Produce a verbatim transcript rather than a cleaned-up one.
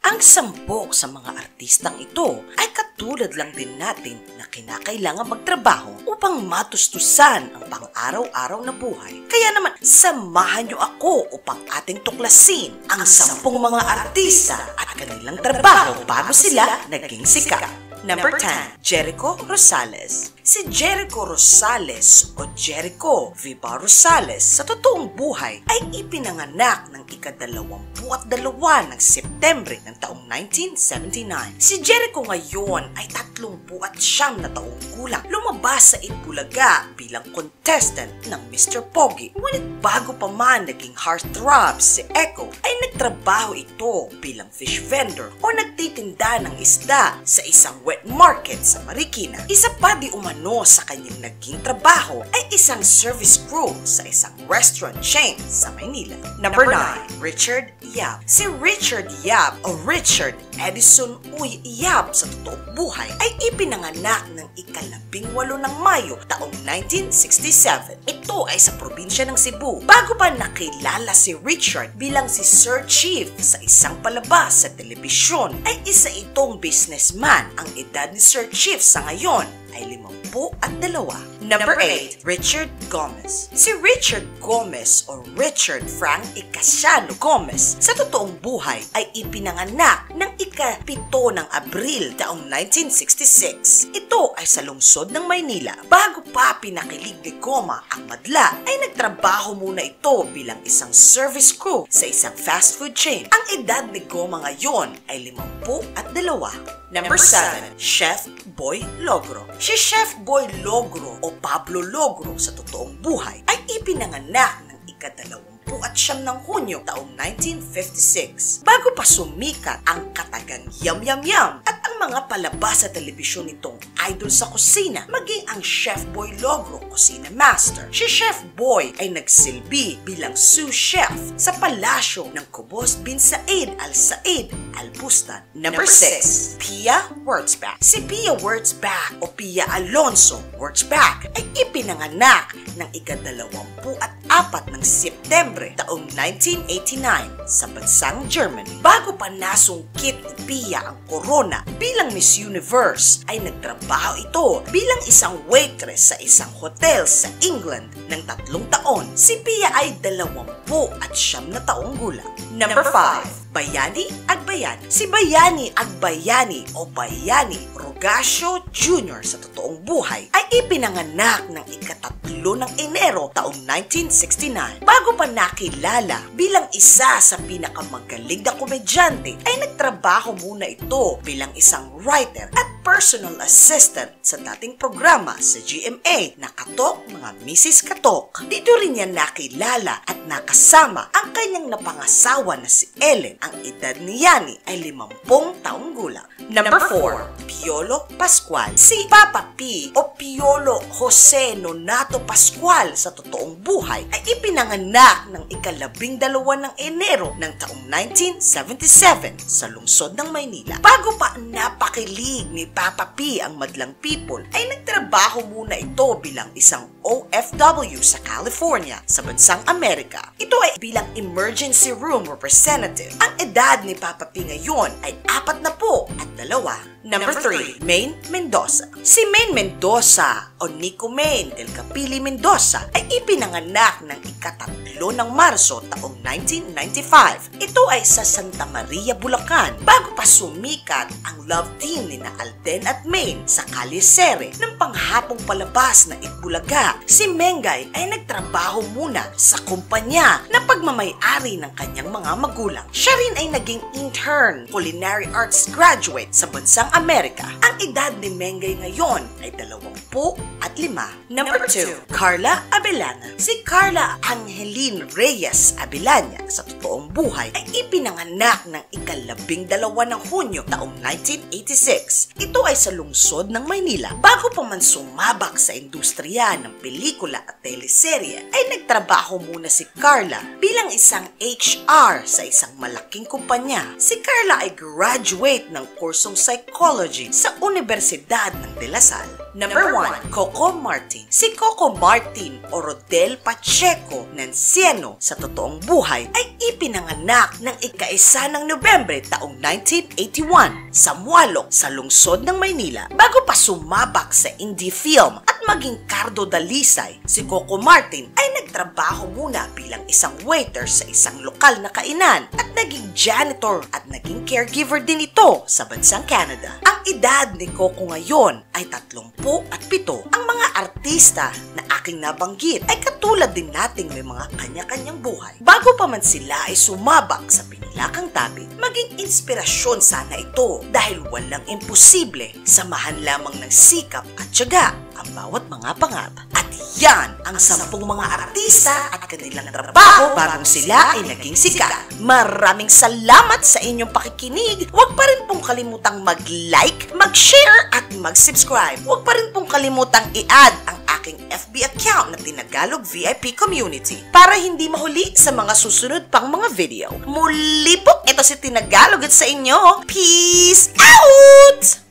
Ang sampok sa mga artistang ito ay katulad lang din natin na kinakailangan magtrabaho upang matustusan ang pang-araw-araw na buhay. Kaya naman, samahan niyo ako upang ating tuklasin ang sampung mga artista at kanilang trabaho bago sila naging sikat. Number ten. Jericho Rosales. Si Jericho Rosales o Jericho Viva Rosales sa totoong buhay ay ipinanganak ng ikadalawampu at dalawa ng Setyembre ng taong nineteen seventy-nine. Si Jericho ngayon ay tatlumpu at siyam na taong gulang. Lumabas sa Itbulaga bilang contestant ng Mister Pogi. Ngunit bago pa man naging heartthrob si Echo ay nagtrabaho ito bilang fish vendor o nagtitinda ng isda sa isang wet market sa Marikina. Isa pa di umano sa kanyang naging trabaho ay isang service crew sa isang restaurant chain sa Maynila. Number nine. Richard Yap. Si Richard Yap o Richard Edison Uy Yap sa totoong buhay ay ipinanganak ng ikalabing walo ng Mayo taong nineteen sixty-seven. Ito ay sa probinsya ng Cebu. Bago pa nakilala si Richard bilang si Sir Chief sa isang palabas sa telebisyon, ay isa itong businessman. Ang edad ni Sir Chief sa ngayon ay limampu at dalawa. Number eight. Richard Gomez. Si Richard Gomez o Richard Frank Icasiano Gomez sa totoong buhay ay ipinanganak ng ikapito ng Abril taong nineteen sixty-six. Ito ay sa lungsod ng Maynila. Bago pa pinakilig ni Goma ang madla, ay nagtrabaho muna ito bilang isang service crew sa isang fast food chain. Ang edad ni Goma ngayon ay limampu at dalawa. Number seven. Chef Boy Logro. Si Chef Boy Logro o Pablo Logro sa totoong buhay ay ipinanganak ng ikadalawampu at siyam ng Hunyo taong nineteen fifty-six. Bago pa sumikat ang katagang Yum Yum Yum at ang mga palabas sa telebisyon nitong Idol sa Kusina, maging ang Chef Boy Logro Kusina Master. Si Chef Boy ay nagsilbi bilang sous chef sa palasyo ng Cobos bin Said Al Said Al Bustan. Number six. Pia Wurtzbach. Si Pia Wurtzbach o Pia Alonso Wurtzbach ay ipinanganak ng ikadalawampu at apat ng Setyembre taong nineteen eighty-nine sa bansang Germany. Bago pa nasungkit ni Pia ang corona bilang Miss Universe, ay nagtrabaho ito bilang isang waitress sa isang hotel sa England ng tatlong taon. Si Pia ay dalawampu at siyam na taong gulang. Number five. Bayani Agbayani. Si Bayani Agbayani o Bayani Rogasio Junior sa totoong buhay ay ipinanganak ng ikatatlo ng Enero taong nineteen sixty-nine. Bago pa nakilala bilang isa sa pinakamagaling na komedyante, ay nagtrabaho muna ito bilang isang writer at personal assistant sa dating programa sa G M A na Katok Mga Missus Katok. Dito rin niya nakilala at nakasama ang kanyang napangasawa na si Ellen. Ang edad ni Yani ay limampung taong gulang. Number four. Piolo Pascual. Si Papa P o Piolo Jose Nonato Pascual sa totoong buhay ay ipinanganak ng ikalabing dalawa ng Enero ng taong nineteen seventy-seven sa lungsod ng Maynila. Bago pa napakilig ni Papa P ang madlang people, ay nagtrabaho muna ito bilang isang O F W sa California sa bansang Amerika. Ito ay bilang emergency room representative. Ang edad ni Papa P ngayon ay apat na po at dalawa. Number three. Maine Mendoza. Si Maine Mendoza o Nico Maine del Capili Mendoza ay ipinanganak ng ikatatlo ng Marso taong nineteen ninety-five. Ito ay sa Santa Maria, Bulacan. Bago pa sumikat ang love team ni na Alden at Maine sa Kalisere ng panghapong palabas na Itbulaga, si Mengay ay nagtrabaho muna sa kumpanya na pagmamay-ari ng kanyang mga magulang. Siya rin ay naging intern, culinary arts graduate sa bansang Amerika. Ang edad ni Mengay ngayon ay dalawampu at lima. Number two. Carla Abellana. Si Carla Angeline Reyes Abellana sa totoong buhay ay ipinanganak ng ikalabing dalawa ng Hunyo taong nineteen eighty-six. Ito ay sa lungsod ng Maynila. Bago pa man sumabak sa industriya ng pelikula at teleserye, ay nagtrabaho muna si Carla bilang isang H R sa isang malaking kumpanya. Si Carla ay graduate ng kursong psychology sa Universidad ng De La Salle. Number one, Coco Martin. Si Coco Martin o Rodel Pacheco Nanciano sa totoong buhay ay ipinanganak ng ika-isa ng Nobyembre taong nineteen eighty-one sa Mualok sa lungsod ng Maynila. Bago pa sumabak sa indie film at maging Cardo Dalisay, si Coco Martin ay nagtrabaho muna bilang isang waiter sa isang lokal na kainan at naging janitor at naging caregiver din ito sa bansang Canada. Ang edad ni Coco ngayon ay tatlumpu at pito. Ang mga artista na aking nabanggit ay katulad din nating may mga kanya-kanyang buhay. Bago pa man sila ay sumabak sa pinilakang tabi, maging inspirasyon sana ito dahil walang imposible. Samahan lamang ng sikap at tiyaga ang bawat mga pangarap. At yan ang sampung mga artista at kanilang trabaho bagong sila ay naging sikat. Maraming salamat sa inyong pakikinig. Huwag pa rin pong kalimutang mag-like, mag-share at mag-subscribe. Huwag pa rin pong kalimutang i-add ang aking F B account na Tinagalog V I P Community para hindi mahuli sa mga susunod pang mga video. Muli po, ito si Tinagalog at sa inyo, peace out!